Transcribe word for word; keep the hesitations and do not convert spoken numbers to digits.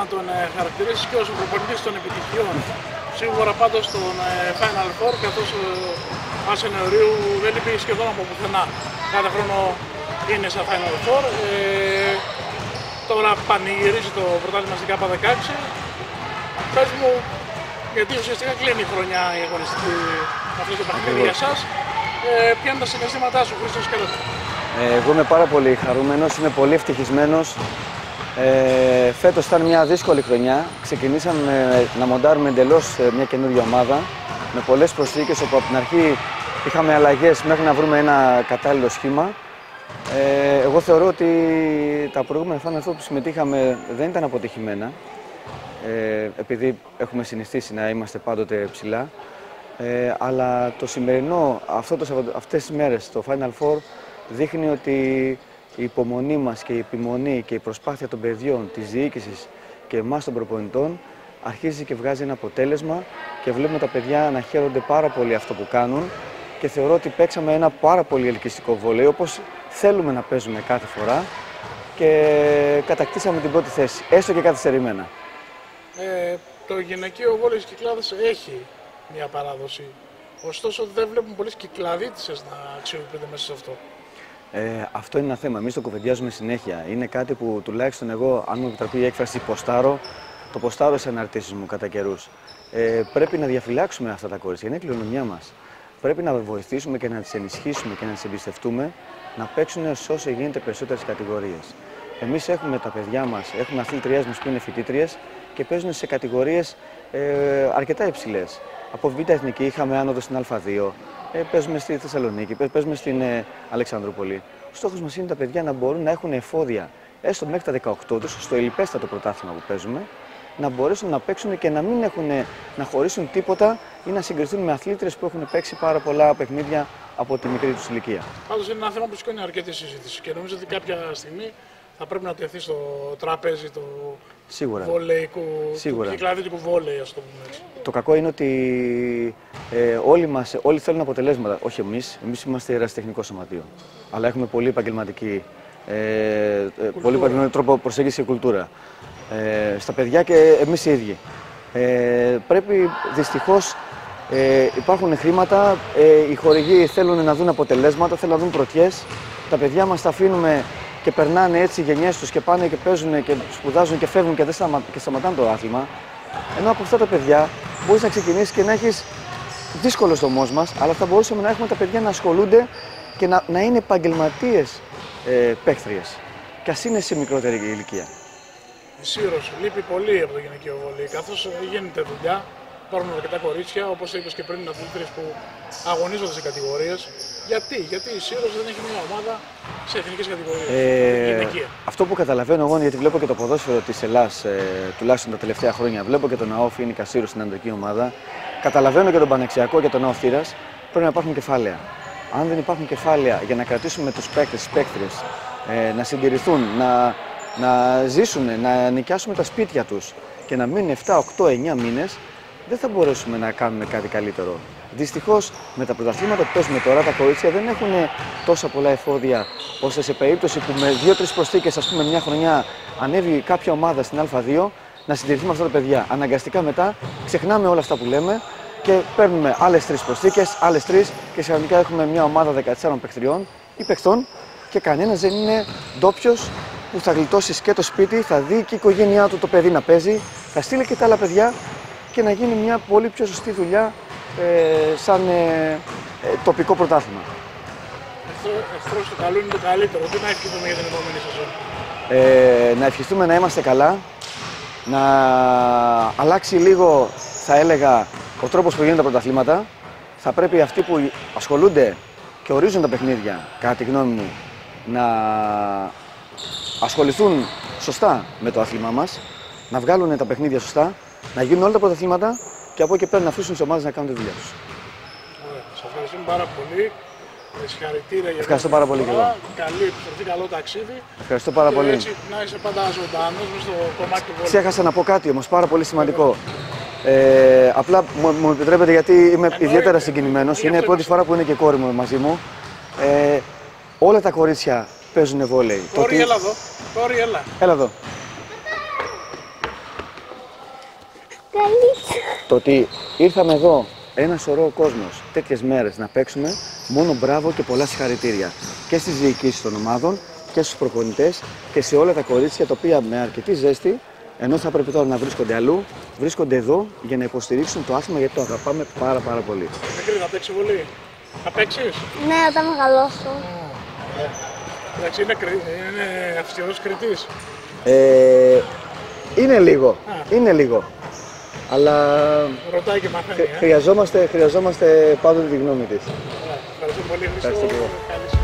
να τον ε, χαρακτηρίσεις και ως ο προπονητής των επιτυχιών. Σίγουρα πάντως στον ε, Final Four, καθώς ο Άσο Νεωρίου δεν λείπει σχεδόν από πουθενά. Κάθε χρόνο είναι στα Final Four. Ε, τώρα πανηγυρίζει το πρωτάθλημα στην ΚΑΠΑ δεκαέξι. Πες μου, γιατί ουσιαστικά κλείνει η χρονιά η αγωνιστική αυτό το παιχνίδι για εσάς. Ε, ποια είναι τα συναισθήματά σου, Χρήστος Σκελέτα? Ε, εγώ είμαι πάρα πολύ χαρούμενος, είμαι πολύ ευτυχισμένος. Ε, φέτος ήταν μια δύσκολη χρονιά. Ξεκινήσαμε να μοντάρουμε εντελώς μια καινούργια ομάδα με πολλές προσθήκες, όπου από την αρχή είχαμε αλλαγές μέχρι να βρούμε ένα κατάλληλο σχήμα. Ε, εγώ θεωρώ ότι τα προηγούμενα Final Four που συμμετείχαμε δεν ήταν αποτυχημένα, ε, επειδή έχουμε συνηθίσει να είμαστε πάντοτε ψηλά. Ε, αλλά το σημερινό, αυτό το, αυτές τις μέρες, το Final Four δείχνει ότι η υπομονή μας και η επιμονή και η προσπάθεια των παιδιών, της διοίκησης και εμάς των προπονητών αρχίζει και βγάζει ένα αποτέλεσμα και βλέπουμε τα παιδιά να χαίρονται πάρα πολύ αυτό που κάνουν και θεωρώ ότι παίξαμε ένα πάρα πολύ ελκυστικό βόλεϊ, όπως θέλουμε να παίζουμε κάθε φορά και κατακτήσαμε την πρώτη θέση, έστω και καθυστερημένα. Ε, το γυναικείο βόλεϊ στις Κυκλάδες έχει μια παράδοση, ωστόσο δεν βλέπουμε πολλές κυκλαδίτισσες να αξιοποιούνται μέσα σε αυτό. Ε, αυτό είναι ένα θέμα. Εμείς το κουβεντιάζουμε συνέχεια. Είναι κάτι που τουλάχιστον εγώ, αν μου επιτραπεί η έκφραση, ποστάρω, το ποστάρω σε αναρτήσεις μου κατά καιρούς. Ε, πρέπει να διαφυλάξουμε αυτά τα κορίτσια. Είναι η κληρονομιά μας. Πρέπει να βοηθήσουμε και να τις ενισχύσουμε και να τις εμπιστευτούμε να παίξουν σε όσο γίνεται περισσότερες κατηγορίες. Εμείς έχουμε τα παιδιά μας, έχουμε αθλήτριές μας που είναι φοιτήτριες και παίζουν σε κατηγορίες ε, αρκετά υψηλές. Από Β' Εθνική είχαμε άνοδο στην Α δύο. Ε, παίζουμε στη Θεσσαλονίκη, παίζουμε στην ε, Αλεξανδρούπολη. Ο στόχος μας είναι τα παιδιά να μπορούν να έχουν εφόδια, έστω μέχρι τα δεκαοκτώ τους, στο ελιπέστατο πρωτάθλημα που παίζουμε, να μπορέσουν να παίξουν και να μην έχουν, να χωρίσουν τίποτα ή να συγκριθούν με αθλήτριες που έχουν παίξει πάρα πολλά παιχνίδια από τη μικρή τους ηλικία. Πάντως είναι ένα θέμα που σηκώνει αρκετή συζήτηση και νομίζω ότι κάποια στιγμή θα πρέπει να τεθεί στο τραπέζι το Σίγουρα. βολεϊκού, Σίγουρα. του κυκλαδίτικου βόλεϊ, ας το πούμε έτσι. Το κακό είναι ότι ε, όλοι, μας, όλοι θέλουν αποτελέσματα. Όχι εμείς, εμείς είμαστε ερασιτεχνικό σωματείο. Αλλά έχουμε πολύ επαγγελματική, ε, ε, πολύ επαγγελματικό τρόπο προσέγγιση και κουλτούρα. Ε, στα παιδιά και εμείς οι ίδιοι. Ε, πρέπει δυστυχώς, ε, υπάρχουν χρήματα, ε, οι χορηγοί θέλουν να δουν αποτελέσματα, θέλουν να δουν πρωτιές. Τα παιδιά μας τα αφήνουμε και περνάνε έτσι οι γενιές τους και πάνε και παίζουν και σπουδάζουν και φεύγουν και δεν σταμα... και σταματάνε το άθλημα. Ενώ από αυτά τα παιδιά μπορείς να ξεκινήσεις και να έχεις δύσκολο δομός μας, αλλά θα μπορούσαμε να έχουμε τα παιδιά να ασχολούνται και να, να είναι επαγγελματίες ε, παίχτριες. Και ας είναι σε μικρότερη ηλικία. Η Σύρος λείπει πολύ από το γυναικείο βόλεϊ, καθώς γίνεται δουλειά. Υπάρχουν αρκετά κορίτσια, όπως είπες και πριν, αθλήτριες που αγωνίζονται σε κατηγορίες. Γιατί, γιατί η Σύρος δεν έχει μια ομάδα σε εθνικές κατηγορίες, ε, γυναικεία. Αυτό που καταλαβαίνω εγώ, γιατί βλέπω και το ποδόσφαιρο της Ελλάς, ε, τουλάχιστον τα τελευταία χρόνια, βλέπω και τον ΑΟ Φοίνικα Σύρος στην αντρική ομάδα, καταλαβαίνω και τον Πανεξιακό και τον ΑΟ Θήρας, πρέπει να υπάρχουν κεφάλαια. Αν δεν υπάρχουν κεφάλαια για να κρατήσουμε τους παίκτες, τις παίκτριες, ε, να συντηρηθούν, να, να ζήσουν, να νοικιάσουμε τα σπίτια τους και να μείνουν επτά, οκτώ, εννιά μήνες, δεν θα μπορέσουμε να κάνουμε κάτι καλύτερο. Δυστυχώς, με τα πρωταθλήματα που παίζουμε τώρα, τα κορίτσια δεν έχουν τόσα πολλά εφόδια, ώστε σε περίπτωση που με δύο-τρεις προσθήκες, ας πούμε, μια χρονιά ανέβει κάποια ομάδα στην Α δύο, να συντηρηθεί με αυτά τα παιδιά. Αναγκαστικά μετά ξεχνάμε όλα αυτά που λέμε και παίρνουμε άλλες τρεις προσθήκες, άλλες τρεις και ξαφνικά έχουμε μια ομάδα δεκατεσσάρων παιχτριών ή παιχτών και κανένας δεν είναι ντόπιος που θα γλιτώσει και το σπίτι, θα δει και η οικογένειά του το παιδί να παίζει, θα στείλει και τα άλλα παιδιά και να γίνει μια πολύ πιο σωστή δουλειά ε, σαν ε, ε, τοπικό πρωτάθλημα. Εχθρός του καλού είναι το καλύτερο. Τι να ευχηθούμε για την επόμενη σεζόν? Ε, να ευχηθούμε να είμαστε καλά, να αλλάξει λίγο, θα έλεγα, ο τρόπος που γίνονται τα πρωταθλήματα. Θα πρέπει αυτοί που ασχολούνται και ορίζουν τα παιχνίδια, κατά τη γνώμη μου, να ασχοληθούν σωστά με το άθλημά μας, να βγάλουν τα παιχνίδια σωστά, να γίνουν όλα τα πρωταθλήματα και από εκεί πέρα να αφήσουν τις ομάδες να κάνουν τη δουλειά τους. Ωραία. Σας ευχαριστούμε πάρα πολύ. Συγχαρητήρια για Ευχαριστώ πάρα πολύ και εγώ. Καλή επιστροφή, καλό ταξίδι. Ευχαριστώ πάρα και πολύ. Έτσι, να είσαι πάντα ζωντανός μες στο κομμάτι του βόλεϊ. Ξέχασα να πω κάτι όμως, πάρα πολύ σημαντικό. Ε, απλά μου, μου επιτρέπετε, γιατί είμαι Εννοείται. ιδιαίτερα συγκινημένος. Είναι η πρώτη φορά που είναι και η κόρη μου μαζί μου. Ε, όλα τα κορίτσια παίζουν βόλεϊ. Κόρη, έλα εδώ. Κόρη, έλα. Έλα εδώ. Καλύτερα. Το ότι ήρθαμε εδώ ένα σωρό κόσμος τέτοιες μέρες να παίξουμε, μόνο μπράβο και πολλά συγχαρητήρια. Και στις διοικήσεις των ομάδων και στους προπονητές και σε όλα τα κορίτσια τα οποία με αρκετή ζέστη, ενώ θα πρέπει τώρα να βρίσκονται αλλού, βρίσκονται εδώ για να υποστηρίξουν το άθλημα γιατί το αγαπάμε πάρα πάρα πολύ. Μικρή, θα παίξει πολύ. Θα παίξεις. Ναι, όταν μεγαλώσω. Εντάξει, είναι, κρι... είναι αυστηρός κριτής. Ε, είναι λίγο, Α. είναι λίγο. Αλλά Ρωτάει και μαθαίνει. χρ- Ε. χρειαζόμαστε, χρειαζόμαστε πάντοτε τη γνώμη της. Ευχαριστώ πολύ, Χρήστο. Ευχαριστώ και εγώ. Καλή